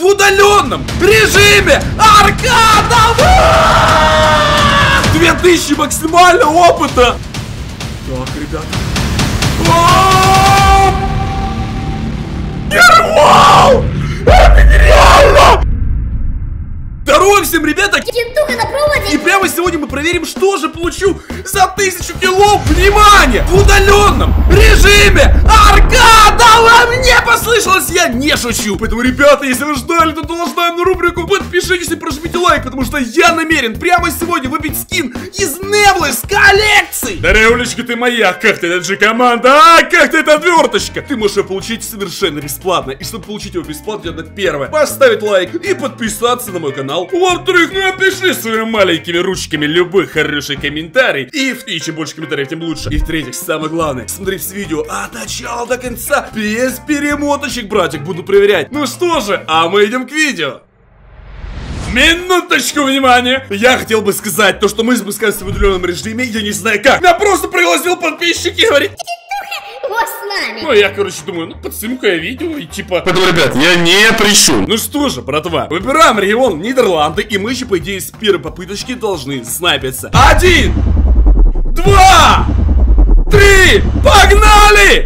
в удаленном режиме аркада. 2000 максимально опыта. Так, ребята. Гермал! Это нереально! Здорово всем, ребята! Кентуха на проводе! И прямо сегодня мы проверим, что же получу за 1000 килов. Внимание! В удаленном режиме аркада! Вам не послышалось, я не шучу. Поэтому, ребята, если вы ждали, то долгожданную рубрику, подпишитесь и прожмите лайк, потому что я намерен прямо сегодня выбить скин из Невлы с коллекции. Дареулечка, ты моя, как ты, это же команда, как ты, это отверточка. Ты можешь его получить совершенно бесплатно. И чтобы получить его бесплатно, надо первое поставить лайк и подписаться на мой канал. Во-вторых, напиши своими маленькими ручками любой хороший комментарий. И чем больше комментариев, тем лучше. И в-третьих, самое главное, смотри все видео от начала до конца, без перемоточек, братик, буду проверять. Ну что же, а мы идем к видео. Минуточку внимания! Я хотел бы сказать то, что мы запускаемся в удаленном режиме, я не знаю как. Я просто пригласил подписчики и говорит... Вот с нами. Ну, я, короче, думаю, ну, подсниму-ка я видео и типа... Поэтому, ребят, я не прищу. Ну что же, братва, выбираем регион Нидерланды, и мы еще, по идее, с первой попыточки должны снайпиться. 1, 2, 3, погнали!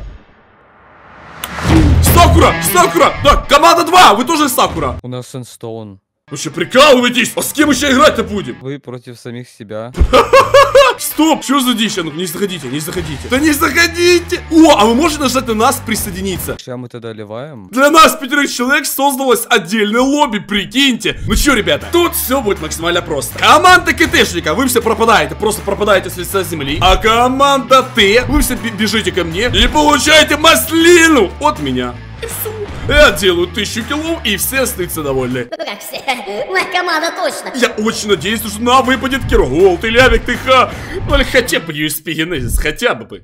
Сакура, Сакура! Так, команда 2, вы тоже Сакура? У нас Сэнстоун. Вы что, прикалываетесь? А с кем еще играть-то будем? Вы против самих себя. Стоп, что за дичь? Ну, не заходите, не заходите. Да не заходите! О, а вы можете нажать на нас присоединиться? Сейчас мы тогда ливаем. Для нас 5 человек создалось отдельное лобби, прикиньте. Ну что, ребята, тут все будет максимально просто. Команда КТшника, вы все пропадаете, просто пропадаете с лица земли. А команда Т, вы все бежите ко мне и получаете маслину от меня. Я делаю 1000 килов, и все остаются довольны. Ну как все? Моя команда точно. Я очень надеюсь, что нам выпадет Кирголд или Авик ТХ. Ну или хотя бы USP Genesis, хотя бы.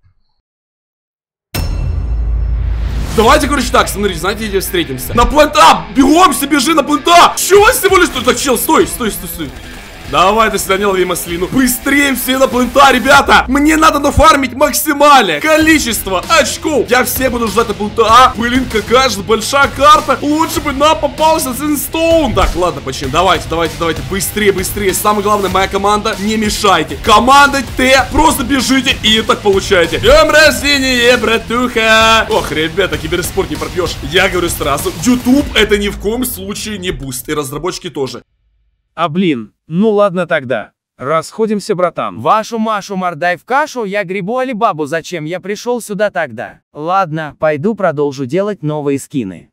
Давайте, короче, так, смотрите, знаете, где встретимся? На плента! Бегом себе, бежи на плента! Чего всего лишь? Так, чел, стой, стой, стой, стой. Давай, до свидания, лови маслину. Быстрее все на плента, ребята! Мне надо нафармить максимальное количество очков. Я все буду ждать на плента. Блин, какая же большая карта. Лучше бы нам попался Сэнстоун. Так, ладно, почему? Давайте, давайте, давайте. Быстрее, быстрее. Самое главное, моя команда, не мешайте. Команда Т, просто бежите и так получаете. Днем рождения, братуха! Ох, ребята, киберспорт не пропьешь. Я говорю сразу, YouTube это ни в коем случае не буст. И разработчики тоже. А блин, ну ладно тогда. Расходимся, братан. Вашу Машу мордай в кашу, я грибу Алибабу, зачем я пришел сюда тогда? Ладно, пойду продолжу делать новые скины.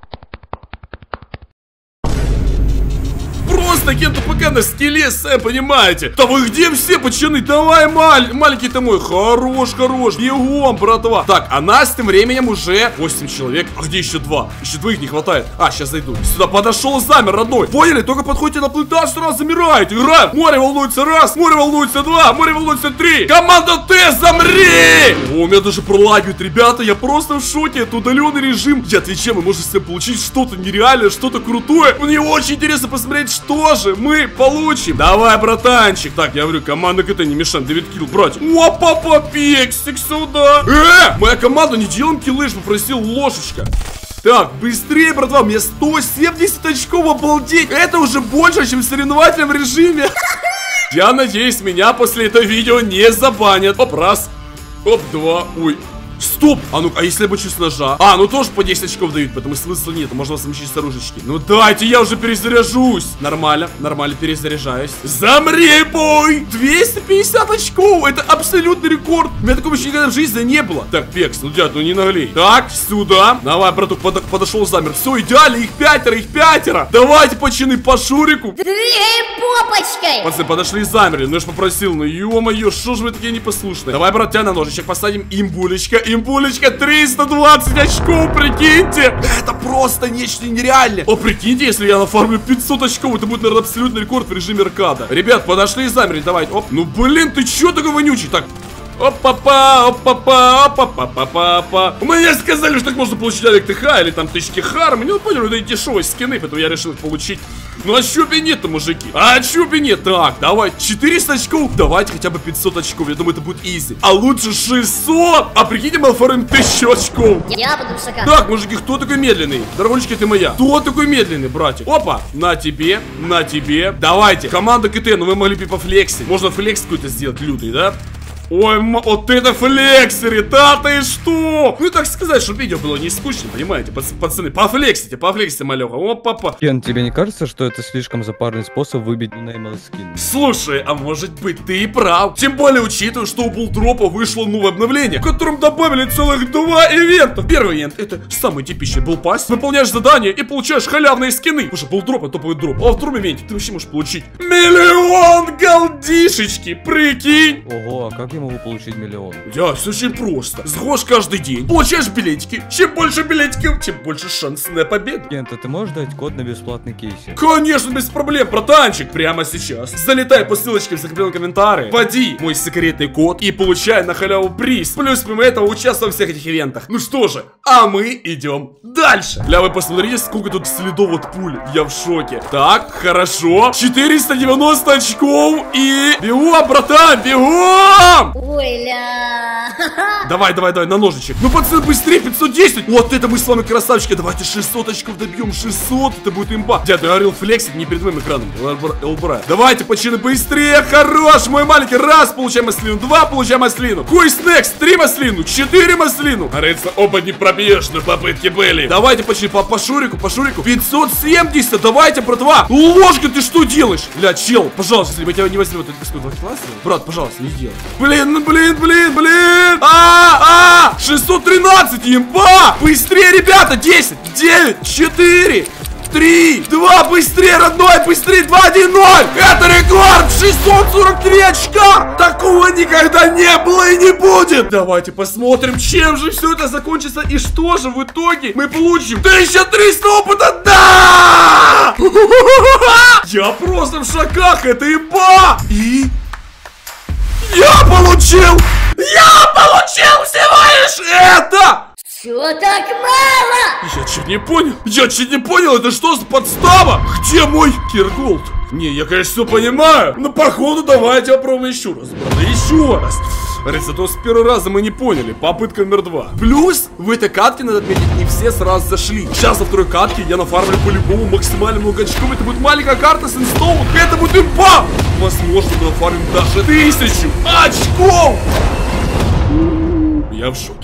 Просто кем-то пока на скеле, сами понимаете. Да вы где все, пацаны? Давай, маленький ты мой. Хорош, хорош. Бегом, братва. Так, а нас тем временем уже 8 человек. А где еще 2? Еще 2 не хватает. А, сейчас зайду. Сюда подошел, замер, родной. Поняли? Только подходите на плита, сразу замираете. Играем. Море волнуется раз, море волнуется 2, море волнуется 3. Команда Т, замри! О, у меня даже пролагивает, ребята. Я просто в шоке. Это удаленный режим. Я отвечаю, мы можем себе получить что-то нереальное, что-то крутое. Мне очень интересно посмотреть, что же мы получим. Давай, братанчик. Так, я говорю, команда КТ, не мешаем. 9 килл, братья. Опа, пексик сюда. Моя команда, не делаем киллы, попросил ложечка. Так, быстрее, братва, у меня 170 очков, обалдеть. Это уже больше, чем в соревновательном режиме. Я надеюсь, меня после этого видео не забанят. Оп, раз. Оп, два. Ой. Стоп! А ну, а если я бочу с ножа? А, ну тоже по 10 очков дают, потому смысла нет, можно совмещать с оружечки. Ну дайте, я уже перезаряжусь. Нормально, нормально, перезаряжаюсь. Замри, бой! 250 очков! Это абсолютный рекорд! У меня такого еще никогда в жизни не было. Так, Пекс, ну дядь, ну не наглей. Так, сюда. Давай, братух, подошел, замер. Все, идеально, их пятеро. Давайте, пацаны, по Шурику. Попочкой! Пацаны, подошли и замерли. Ну я ж попросил, ну ё-моё, что же вы такие непослушные? Давай, брат, тебя на ножичек посадим. Имбулечка, 320 очков, прикиньте! Это просто нечто нереальное. О, прикиньте, если я нафармлю 500 очков, это будет, наверное, абсолютный рекорд в режиме аркада. Ребят, подошли и замерли, давайте. Оп, ну блин, ты чё такой вонючий? Так, Опа-па, опа-па, опа-па-па-па-па. Мне сказали, что так можно получить Олег ТХ или там тысячки харм. Не понял, это дешевые скины, поэтому я решил их получить. Ну а чё бы нет-то, мужики? А чё бы нет? Так, давай 400 очков. Давайте хотя бы 500 очков. Я думаю, это будет изи. А лучше 600. А прикиньте, мы оформим 1000 очков. Я буду шоколад. Так, мужики, кто такой медленный? Дорогончики, ты моя. Кто такой медленный, братик? Опа, на тебе, на тебе. Давайте, команда КТ, ну вы могли бы пофлексить. Можно флекс какой-то сделать лютый, да? Ой, вот это флексеры, да ты что? Ну так сказать, чтобы видео было не скучно, понимаете, пацаны, пофлексите, малёха, опа-па. Кен, тебе не кажется, что это слишком запарный способ выбить неймал скин? Слушай, а может быть ты и прав. Тем более учитывая, что у Булдропа вышло новое обновление, в котором добавили целых 2 ивента. Первый ивент — это самый типичный булпас. Выполняешь задание и получаешь халявные скины. Потому что Булдроп — это топовый дроп. А во втором ивенте ты вообще можешь получить 1 000 000 голдишечки, прикинь. Ого, а как я могу получить 1 000 000? Да, все очень просто. Сгож каждый день, получаешь билетики. Чем больше билетиков, тем больше шанс на победу. Кен, ты можешь дать код на бесплатный кейсик? Конечно, без проблем, братанчик, прямо сейчас. Залетай по ссылочке в закрепленном комментарии, вводи мой секретный код и получай на халяву приз. Плюс помимо этого участвуй во всех этих ивентах. Ну что же, а мы идем дальше. Ля, вы посмотрите, сколько тут следов от пуль. Я в шоке. Так, хорошо. 490 очков и... Бегом, братан, бегом! Ой, ля. Давай, на ножичек. Ну, пацаны, быстрее, 510. Вот это мы с вами красавчики. Давайте 600 очков добьем. 600, это будет имба. Дядя, я говорил флексить не перед моим экраном. Элбра. Давайте, пацаны, быстрее. Хорош, мой маленький. Раз, получаем маслину. 2, получаем маслину. Куй снекс, 3 маслину. 4 маслину. Говорится, оба не пробьешь, но попытки были. Давайте, пацаны, по шурику. 570, давайте, братва. Ложка, ты что делаешь? Ля, чел, пожалуйста, если я тебя не возьму, это сколько, 2 класса? Брат, пожалуйста, не делай. Блин. 613, имба! Быстрее, ребята, 10, 9, 4, 3, 2, быстрее, родной, быстрее, 2, 1, 0. Это рекорд, 643 очка. Такого никогда не было и не будет. Давайте посмотрим, чем же все это закончится и что же в итоге мы получим. 1300 опыта, да! Я просто в шоках, это имба! И... Я получил всего лишь это! Чё так мало? Я чуть не понял, это что за подстава? Где мой Кирголд? Не, я, конечно, все понимаю, но походу давайте попробуем еще раз, брат, еще раз. Зато с первого раза мы не поняли. Попытка номер 2. Плюс в этой катке, надо отметить, не все сразу зашли. Сейчас на второй катке я нафармлю по-любому максимально много очков. Это будет маленькая карта с инсталлом. Это будет имба. Возможно, мы нафармим даже 1000 очков. Я в шоке.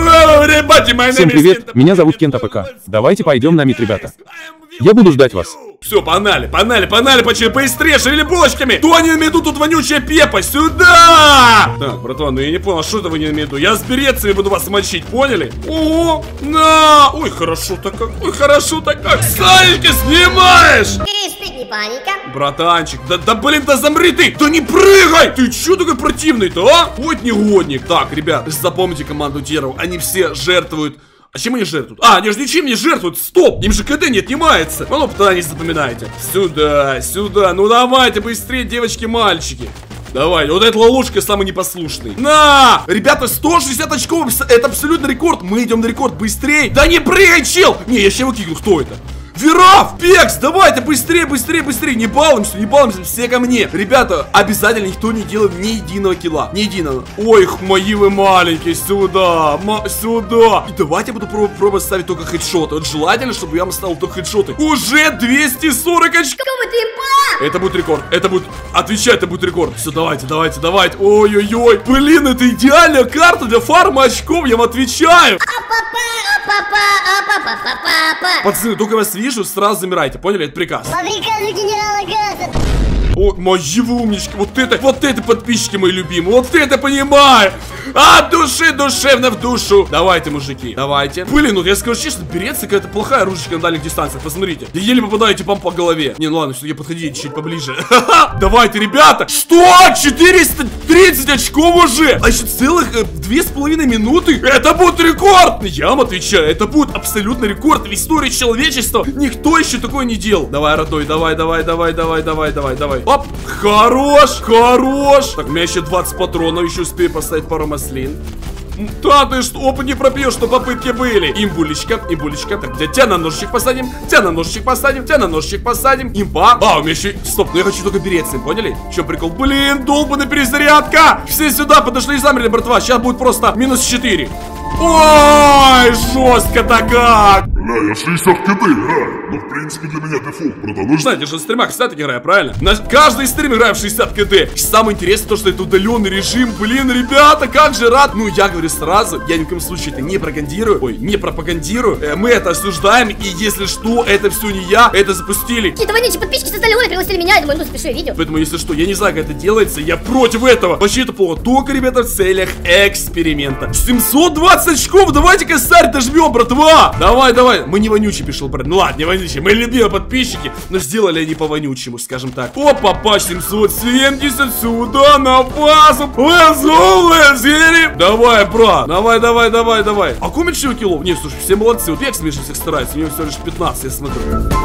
Всем привет, меня зовут Кент АПК. Давайте пойдем на мид, ребята. Я буду ждать вас. Все, погнали, почти быстрее, шевели булочками. То они имеют тут вонючая пепа, сюда! Так, братва, ну я не понял, что это вы не имеют? Я с беретцами буду вас мочить, поняли? О, на! Ой, хорошо-то как, Санечка, снимаешь! Крис, ты не паника. Братанчик, да блин, да замри ты! Да не прыгай! Ты че такой противный-то, а? Вот негодник. Так, ребят, запомните команду Теров, они все жертвуют. А чем они жертвуют? А, они же ничем не жертвуют, стоп! Им же КД не отнимается. Ну, тогда не запоминайте. Сюда, ну давайте быстрее, девочки, мальчики. Давай, вот эта ловушка самый непослушный. На! Ребята, 160 очков, это абсолютно рекорд. Мы идем на рекорд, быстрее. Да не прыгай, чел! Не, я еще его кикну, кто это? Вераф! Пекс! Давайте быстрее! Не балуемся, все ко мне! Ребята, обязательно никто не делает ни единого килла. Ни единого. Ой, мои вы маленькие, сюда! Сюда! И давайте я буду пробовать ставить только хедшоты. Вот желательно, чтобы я ставил только хедшоты. Уже 240 очков! Какого ты имба? Это будет рекорд, отвечай, это будет рекорд. Все, давайте. Ой-ой-ой. Блин, это идеальная карта для фарма очков, я вам отвечаю. Пацаны, только вас вижу, сразу замирайте, поняли? Это приказ. По приказу генерала Газа. О, мои вы умнички, вот это подписчики мои любимые, вот это понимаю. От души, душевно в душу. Давайте, мужики, давайте. Блин, ну я скажу честно, берется какая-то плохая ручечка на дальних дистанциях, посмотрите. Я еле попадаю типам по голове. Не, ну ладно, все-таки подходите чуть поближе. Давайте, ребята. Что? 430 очков уже. А еще целых 2,5 минуты? Это будет рекорд! Я вам отвечаю, это будет абсолютно рекорд в истории человечества. Никто еще такое не делал. Давай, родной, давай. Оп, хорош. Так, у меня еще 20 патронов, еще успею поставить пару маслин. Да ты что, опа, не пропьешь, что попытки были. Имбулечка. Так, тебя на ножичек посадим. Имба. А, у меня еще... Стоп, ну я хочу только береться, поняли? Че прикол? Блин, долбаная перезарядка. Все сюда подошли и замерли, братва. Сейчас будет просто минус 4. Ой, жестко-то как. Бля, я 60 КД играю. Ну, в принципе, для меня дефолт, братан. Ну, знаете, же в стримах всегда так играю, правильно? Каждый стрим играю в 60 КД. Самое интересное то, что это удаленный режим. Блин, ребята, как же рад. Ну, я говорю сразу, я ни в коем случае это не пропагандирую. Мы это осуждаем, и если что, это все не я, это запустили. Какие-то вонючие подписчики создали лой, пригласили меня, я думаю, ну, запишу видео. Поэтому, если что, я не знаю, как это делается, я против этого. Вообще это плохо. Только, ребята, в целях эксперимента. 720 очков, давайте косарь дожмем, братва. Давай. Мы не вонючий пришел, брат. Ну ладно, не вонючий. Мы любимые подписчики, но сделали они по вонючему, скажем так. Опа, 770 сюда на базу. Let's go. Давай, брат. Давай. А кому меньше киллов? Не, слушай, все молодцы. Вот Векс меньше всех старается. У него всего лишь 15, я смотрю.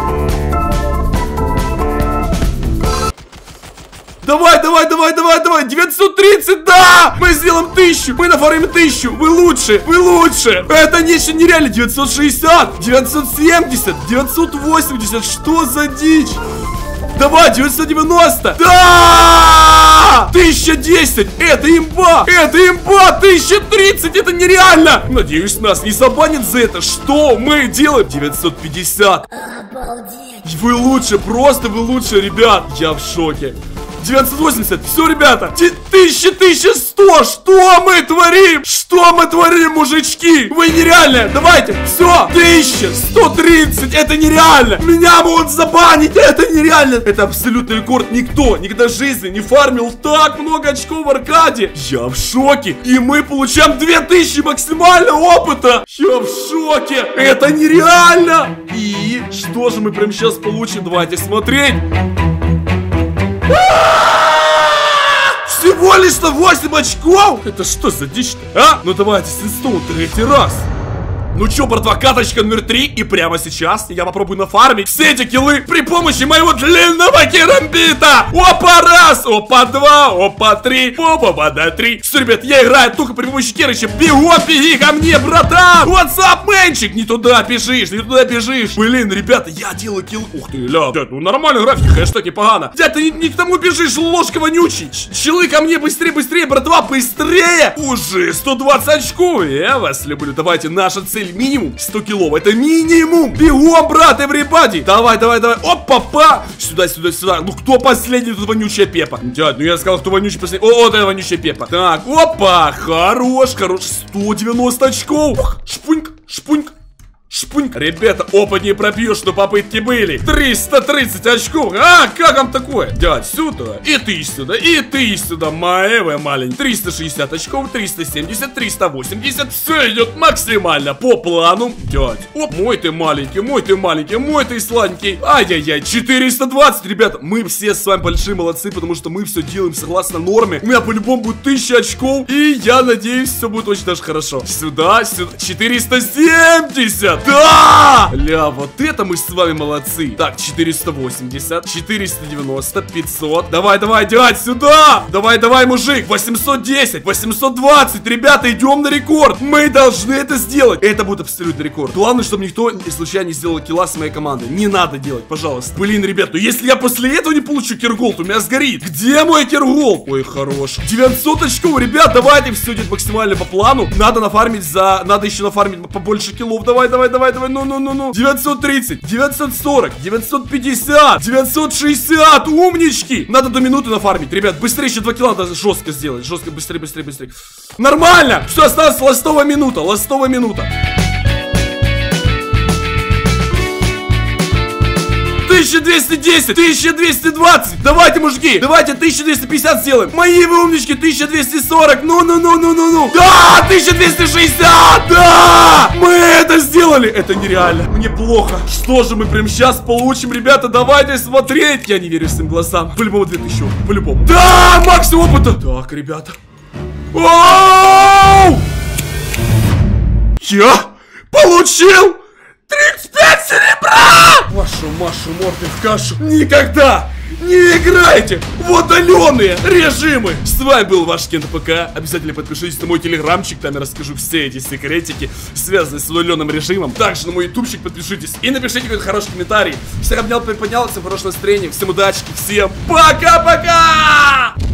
Давай, 930, да! Мы сделаем 1000, мы нафармим 1000, вы лучше. Это нечто нереально, 960, 970, 980, что за дичь? Давай, 990, да! 1010, это имба, 1030, это нереально. Надеюсь, нас не забанят за это. Что мы делаем? 950. Обалдеть. Вы лучше, просто вы лучше, ребят. Я в шоке. 980, все, ребята, 1100, что мы творим, мужички, вы нереальные, давайте, все, 1130, это нереально, меня могут забанить, это нереально, это абсолютный рекорд, никто никогда в жизни не фармил так много очков в аркаде, я в шоке, и мы получаем 2000 максимального опыта, я в шоке, это нереально, и что же мы прямо сейчас получим, давайте смотреть. Всего лишь 8 очков? Это что за дичь-то, а? Ну давайте, Синстоун, 3-й раз. Ну чё, братва, каточка номер 3. И прямо сейчас я попробую нафармить все эти киллы при помощи моего длинного керамбита. Опа, раз, опа, два, опа, три, опа, да, 3. Все, ребят, я играю только при помощи керыча. Беги ко мне, братан. What's up, мэнчик? Не туда бежишь. Блин, ребята, я делаю килл. Ух ты, ля, дядь, ну нормальный график, хэштег непогано. Дядь, ты не к тому бежишь, ложка вонючий. Челы ко мне, быстрее, братва, быстрее. Уже 120 очков. Я вас люблю. Давайте, наша цель минимум 100 килов. Это минимум. Бегом, брат, everybody. Давай. Опа-па. Сюда. Ну, кто последний? Тут вонючая Пеппа. Дядь, ну я сказал, кто вонючий последний. О, это вонючая Пеппа. Так, опа. Хорош. 190 очков. Шпуньк. Ребята, опыт не пропьешь, что попытки были. 330 очков. А, как вам такое? Дядь, сюда. И ты сюда. Мои вы маленькие. 360 очков, 370, 380. Все идет максимально по плану. Дядь. Оп, мой ты маленький, мой ты сладенький. Ай-яй-яй, 420, ребята. Мы все с вами большие молодцы, потому что мы все делаем согласно норме. У меня по-любому будет 1000 очков. И я надеюсь, все будет очень даже хорошо. Сюда. 470. Да! Ля, вот это мы с вами молодцы. Так, 480, 490, 500. Давай, дядь, сюда! Давай, мужик, 810, 820. Ребята, идем на рекорд. Мы должны это сделать. Это будет абсолютный рекорд. Главное, чтобы никто случайно не сделал килла с моей командой. Не надо делать, пожалуйста. Блин, ребят, ну если я после этого не получу кирголд, у меня сгорит. Где мой кирголд? Ой, хорош. 900 очков, ребят, давайте, все идет максимально по плану. Надо нафармить надо еще нафармить побольше киллов. Давай, ну. 930, 940, 950, 960, умнички. Надо до минуты нафармить, ребят, быстрее, еще 2 килла надо жестко сделать. Жестко, быстрее. Нормально, все, осталась ластовая минута. 1210, 1220. Давайте, мужики, давайте 1250 сделаем. Мои вы умнички, 1240. Ну. Да, 1260. Да, мы это сделали. Это нереально, мне плохо. Что же мы прямо сейчас получим, ребята? Давайте смотреть. Я не верю своим глазам. По-любому 2000, по-любому. Да, макс опыта. Так, ребята. Оу! Я получил 35 серебра! Вашу Машу морды в кашу. Никогда не играйте в удаленные режимы. С вами был ваш Кента ПК. Обязательно подпишитесь на мой телеграмчик. Там я расскажу все эти секретики, связанные с удаленным режимом. Также на мой ютубчик подпишитесь и напишите какой-то хороший комментарий. Всех обнял, приподнял, всем хорошего настроения, всем удачи, всем пока-пока!